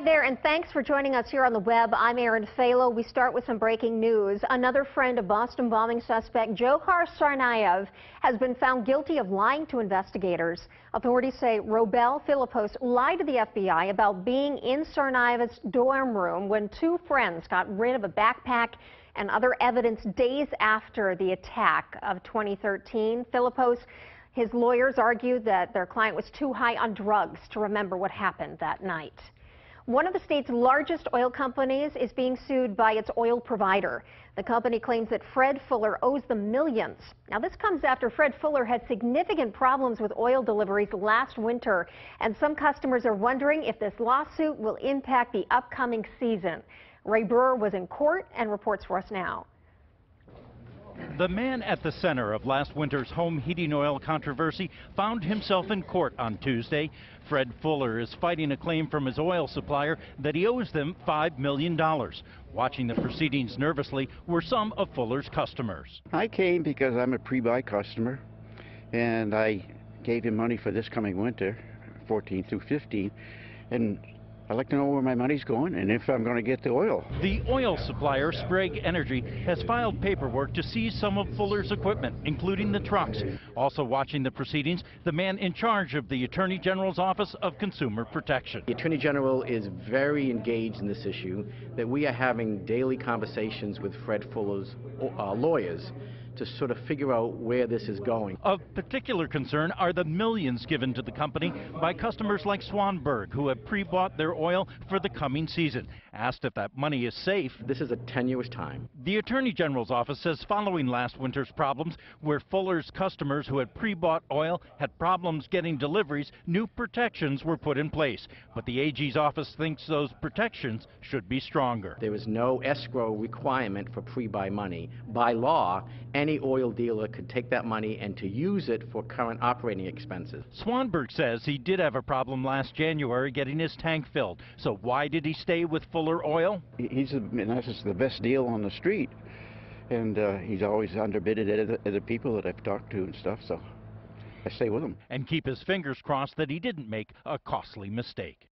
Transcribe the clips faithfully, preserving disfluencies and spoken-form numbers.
there, and thanks for joining us here on the web. I'm Erin Falo. We start with some breaking news. Another friend of Boston bombing suspect Dzhokhar Tsarnaev has been found guilty of lying to investigators. Authorities say Robel Philippos lied to the F B I about being in Tsarnaev's dorm room when two friends got rid of a backpack and other evidence days after the attack of twenty thirteen. Philippos, his lawyers argued that their client was too high on drugs to remember what happened that night. One of the state's largest oil companies is being sued by its oil provider. The company claims that Fred Fuller owes them millions. Now, this comes after Fred Fuller had significant problems with oil deliveries last winter, and some customers are wondering if this lawsuit will impact the upcoming season. Ray Brewer was in court and reports for us now. The man at the center of last winter's home heating oil controversy found himself in court on Tuesday. Fred Fuller is fighting a claim from his oil supplier that he owes them five million dollars. Watching the proceedings nervously were some of Fuller's customers. I came because I'm a pre-buy customer, and I gave him money for this coming winter, fourteen through fifteen, and I'd like to know where my money's going and if I'm going to get the oil. The oil supplier, Sprague Energy, has filed paperwork to seize some of Fuller's equipment, including the trucks. Also watching the proceedings, the man in charge of the Attorney General's Office of Consumer Protection. The Attorney General is very engaged in this issue, that we are having daily conversations with Fred Fuller's uh, lawyers to sort of figure out where this is going. Of particular concern are the millions given to the company by customers like Swanberg, who have pre-bought their oil for the coming season. Asked if that money is safe. This is a tenuous time. The Attorney General's office says following last winter's problems, where Fuller's customers who had pre-bought oil had problems getting deliveries, new protections were put in place. But the A G's office thinks those protections should be stronger. There is no escrow requirement for pre-buy money. By law, any oil dealer could take that money and to use it for current operating expenses. Swanberg says he did have a problem last January getting his tank filled. So why did he stay with Fuller Oil? He's the, that's just the best deal on the street, and uh, he's always underbidded at other, other people that I've talked to and stuff, so I stay with him. And keep his fingers crossed that he didn't make a costly mistake.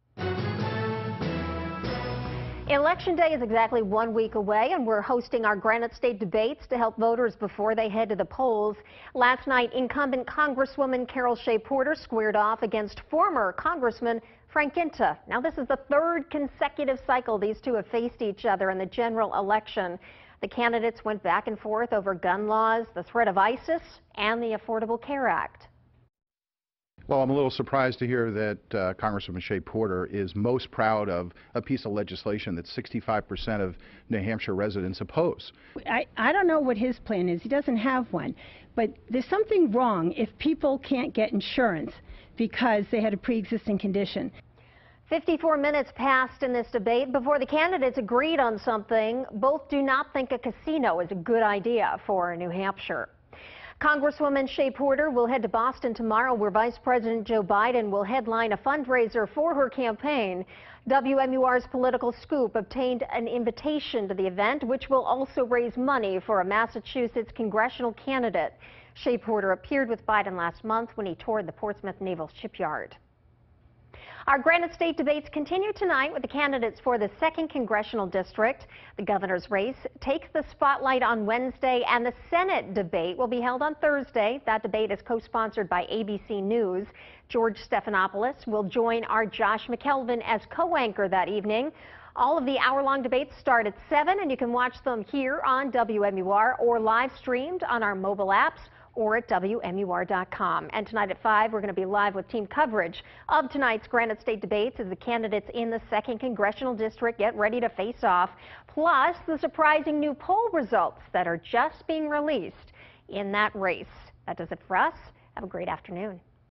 Election Day is exactly one week away, and we're hosting our Granite State debates to help voters before they head to the polls. Last night, incumbent Congresswoman Carol Shea Porter squared off against former Congressman Frank Guinta. Now, this is the third consecutive cycle these two have faced each other in the general election. The candidates went back and forth over gun laws, the threat of ISIS, and the Affordable Care Act. Well, I'm a little surprised to hear that uh, Congresswoman Shea Porter is most proud of a piece of legislation that sixty-five percent of New Hampshire residents oppose. I, I don't know what his plan is. He doesn't have one. But there's something wrong if people can't get insurance because they had a pre-existing condition. fifty-four minutes passed in this debate before the candidates agreed on something. Both do not think a casino is a good idea for New Hampshire. Congresswoman Shea Porter will head to Boston tomorrow, where Vice President Joe Biden will headline a fundraiser for her campaign. W M U R's Political Scoop obtained an invitation to the event, which will also raise money for a Massachusetts congressional candidate. Shea Porter appeared with Biden last month when he toured the Portsmouth Naval Shipyard. Our Granite State debates continue tonight with the candidates for the second Congressional District. The governor's race takes the spotlight on Wednesday, and the Senate debate will be held on Thursday. That debate is co-sponsored by A B C News. George Stephanopoulos will join our Josh McKelvin as co-anchor that evening. All of the hour-long debates start at seven, and you can watch them here on W M U R or live streamed on our mobile apps or at W M U R dot com. And tonight at five, we're going to be live with team coverage of tonight's Granite State debates as the candidates in the second Congressional District get ready to face off, plus the surprising new poll results that are just being released in that race. That does it for us. Have a great afternoon.